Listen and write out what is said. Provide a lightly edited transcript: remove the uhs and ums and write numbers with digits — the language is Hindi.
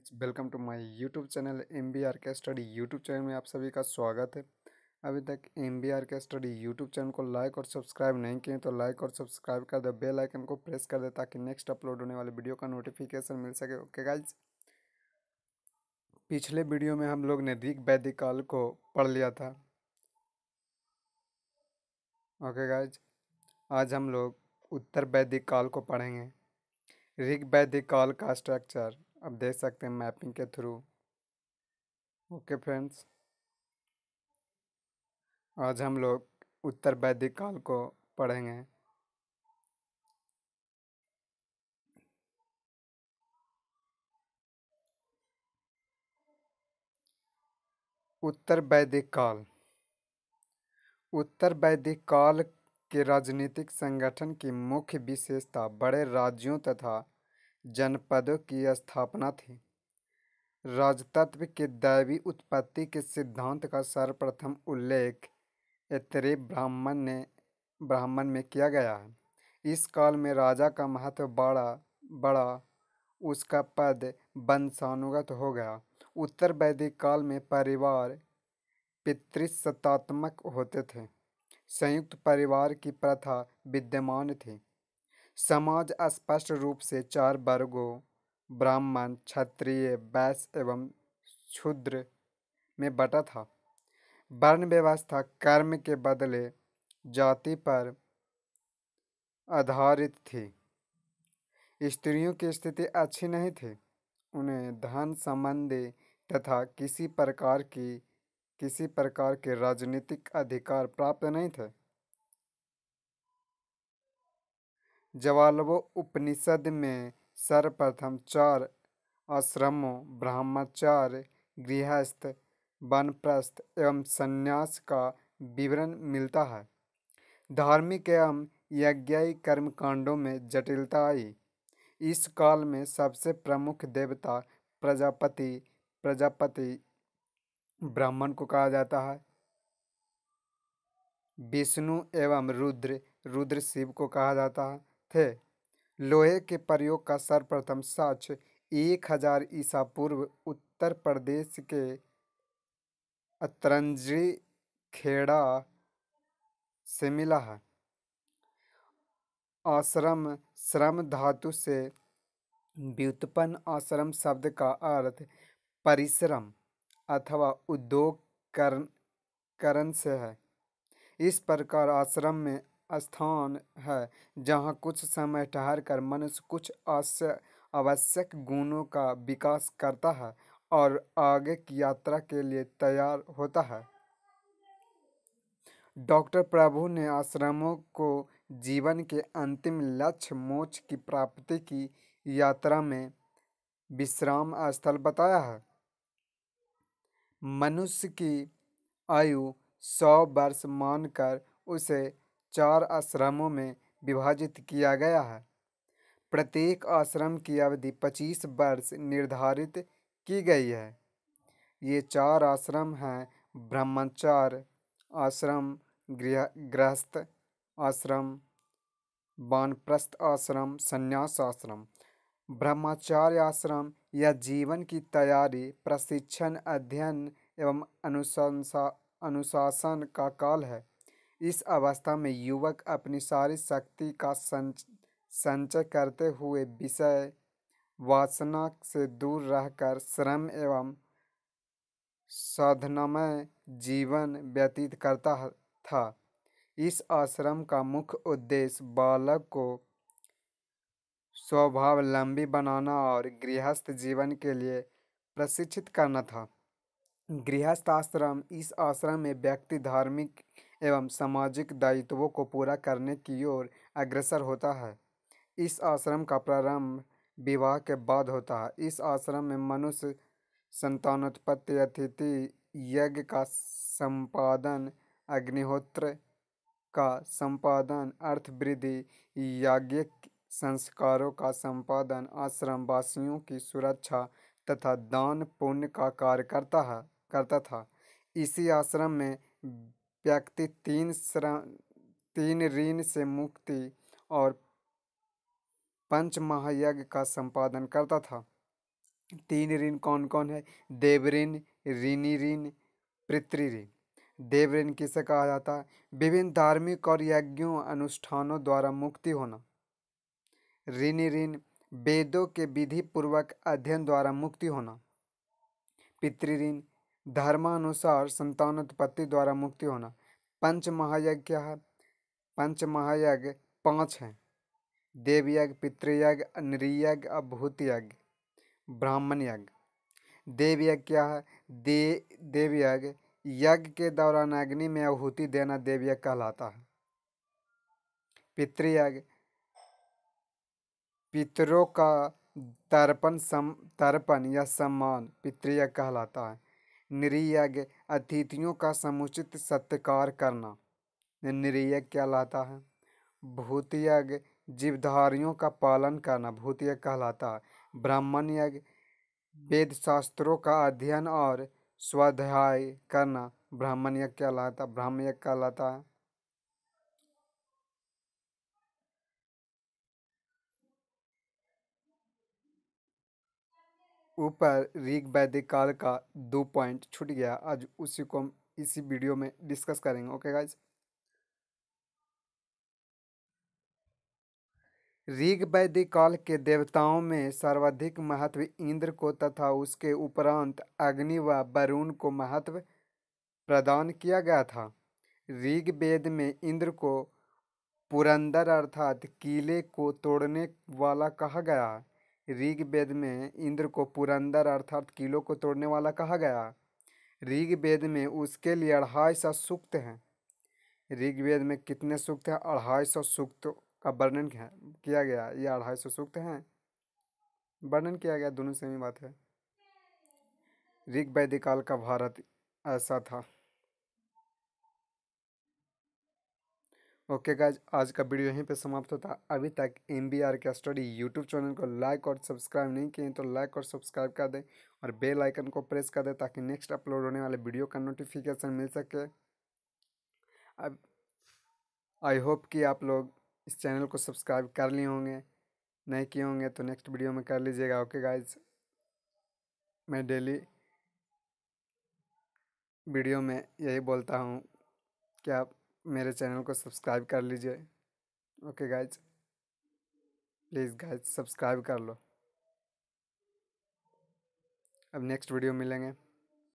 Friends, welcome to my YouTube channel M B R K study YouTube channel में आप सभी का स्वागत है। अभी तक M B R K study YouTube channel को लाइक और सब्सक्राइब नहीं किए तो लाइक और सब्सक्राइब कर दे, बेल आइकन को प्रेस कर दे ताकि नेक्स्ट अपलोड होने वाले वीडियो का नोटिफिकेशन मिल सके। ओके गाइज, पिछले वीडियो में हम लोग ने ऋग वैदिक काल को पढ़ लिया था। ओके गाइज, आज हम लोग उत्तर वैदिक काल को पढ़ेंगे। ऋग वैदिक काल का स्ट्रक्चर अब देख सकते हैं मैपिंग के थ्रू। ओके फ्रेंड्स, आज हम लोग उत्तर वैदिक काल को पढ़ेंगे। उत्तर वैदिक काल। उत्तर वैदिक काल के राजनीतिक संगठन की मुख्य विशेषता बड़े राज्यों तथा जनपदों की स्थापना थी। राजतत्व के दैवी उत्पत्ति के सिद्धांत का सर्वप्रथम उल्लेख ऐतरेय ब्राह्मण में किया गया है। इस काल में राजा का महत्व बड़ा उसका पद वंशानुगत हो गया। उत्तर वैदिक काल में परिवार पितृसत्तात्मक होते थे। संयुक्त परिवार की प्रथा विद्यमान थी। समाज स्पष्ट रूप से चार वर्गों ब्राह्मण, क्षत्रिय, वैश्य एवं शूद्र में बटा था। वर्ण व्यवस्था कर्म के बदले जाति पर आधारित थी। स्त्रियों की स्थिति अच्छी नहीं थी। उन्हें धन संबंधी तथा किसी प्रकार के राजनीतिक अधिकार प्राप्त नहीं थे। जवालवो उपनिषद में सर्वप्रथम चार आश्रमों ब्रह्मचार्य, गृहस्थ, वानप्रस्थ एवं संन्यास का विवरण मिलता है। धार्मिक एवं यज्ञिक कर्मकांडों में जटिलता आई। इस काल में सबसे प्रमुख देवता प्रजापति ब्राह्मण को कहा जाता है। विष्णु एवं रुद्र शिव को कहा जाता थे। लोहे के प्रयोग का सर्वप्रथम साक्ष्य 1000 ईसा पूर्व उत्तर प्रदेश के अतरंजी खेड़ा से मिला है। आश्रम श्रम धातु से व्युत्पन्न आश्रम शब्द का अर्थ परिश्रम अथवा उद्योग करण से है। इस प्रकार आश्रम में स्थान है जहाँ कुछ समय ठहरकर मनुष्य कुछ आवश्यक गुणों का विकास करता है और आगे की यात्रा के लिए तैयार होता है। डॉक्टर प्रभु ने आश्रमों को जीवन के अंतिम लक्ष्य मोक्ष की प्राप्ति की यात्रा में विश्राम स्थल बताया है। मनुष्य की आयु 100 वर्ष मानकर उसे 4 आश्रमों में विभाजित किया गया है। प्रत्येक आश्रम की अवधि 25 वर्ष निर्धारित की गई है। ये 4 आश्रम हैं ब्रह्मचार्य आश्रम, गृहस्थ आश्रम, वानप्रस्थ आश्रम, संन्यास आश्रम। ब्रह्मचार्य आश्रम यह जीवन की तैयारी, प्रशिक्षण, अध्ययन एवं अनुशासन का काल है। इस अवस्था में युवक अपनी सारी शक्ति का संचय करते हुए विषय वासना से दूर रहकर श्रम एवं साधनामय जीवन व्यतीत करता था। इस आश्रम का मुख्य उद्देश्य बालक को स्वावलंबी बनाना और गृहस्थ जीवन के लिए प्रशिक्षित करना था। गृहस्थ आश्रम इस आश्रम में व्यक्ति धार्मिक एवं सामाजिक दायित्वों को पूरा करने की ओर अग्रसर होता है। इस आश्रम का प्रारंभ विवाह के बाद होता है। इस आश्रम में मनुष्य संतानोत्पत्ति, अतिथि यज्ञ का संपादन, अग्निहोत्र का संपादन, अर्थवृद्धि, याज्ञिक संस्कारों का संपादन, आश्रम वासियों की सुरक्षा तथा दान पुण्य का कार्य करता था। इसी आश्रम में व्यक्ति 3 ऋण से मुक्ति और 5 महायज्ञ का संपादन करता था। तीन ऋण कौन कौन है? देव ऋण, ऋणी ऋण, पितृ ऋण। देव ऋण किसे कहा जाता है? विभिन्न धार्मिक और यज्ञों अनुष्ठानों द्वारा मुक्ति होना। ऋणी ऋण वेदों के विधि पूर्वक अध्ययन द्वारा मुक्ति होना। पितृ ऋण धर्मानुसार संतानोत्पत्ति द्वारा मुक्ति होना। पंच महायज्ञ क्या है? पंच महायज्ञ पांच हैं: देवयज्ञ, पितृयज्ञ, नृयज्ञ, भूतयज्ञ, ब्राह्मण यज्ञ। देवयज्ञ क्या है? देवयज्ञ यज्ञ के दौरान अग्नि में आहुति देना देवयज्ञ कहलाता है। पितृयज्ञ पितरों का तर्पण या सम्मान पितृयज्ञ कहलाता है। नृयज्ञ अतिथियों का समुचित सत्कार करना नृयज्ञ कहलाता है। भूतयज्ञ जीवधारियों का पालन करना भूतयज्ञ कहलाता है। ब्राह्मण यज्ञ वेद शास्त्रों का अध्ययन और स्वाध्याय करना ब्राह्मण यज्ञ कहलाता है। ऊपर ऋग वैदिक काल का 2 पॉइंट छूट गया, आज उसी को हम इसी वीडियो में डिस्कस करेंगे। Okay guys. ऋग वैदिक काल के देवताओं में सर्वाधिक महत्व इंद्र को तथा उसके उपरांत अग्नि व वरुण को महत्व प्रदान किया गया था। ऋग्वेद में इंद्र को पुरंदर अर्थात किले को तोड़ने वाला कहा गया है। ऋग्वेद में इंद्र को पुरंदर अर्थात किलों को तोड़ने वाला कहा गया है। ऋग्वेद में उसके लिए 250 सूक्त हैं। ऋग्वेद में कितने सूक्त हैं? 250 सूक्त का वर्णन किया गया। ये 250 सूक्त हैं, वर्णन किया गया, दोनों सेम ही बात है। ऋग वैदिक काल का भारत ऐसा था। ओके गाइज, आज का वीडियो यहीं पे समाप्त होता है। अभी तक MBR का स्टडी यूट्यूब चैनल को लाइक और सब्सक्राइब नहीं किए तो लाइक और सब्सक्राइब कर दें और बेल आइकन को प्रेस कर दें ताकि नेक्स्ट अपलोड होने वाले वीडियो का नोटिफिकेशन मिल सके। अब आई होप कि आप लोग इस चैनल को सब्सक्राइब कर लिए होंगे, नहीं किए होंगे तो नेक्स्ट वीडियो में कर लीजिएगा। ओके गाइज, मैं डेली वीडियो में यही बोलता हूँ कि आप मेरे चैनल को सब्सक्राइब कर लीजिए। Okay guys, please guys subscribe कर लो। अब नेक्स्ट वीडियो मिलेंगे।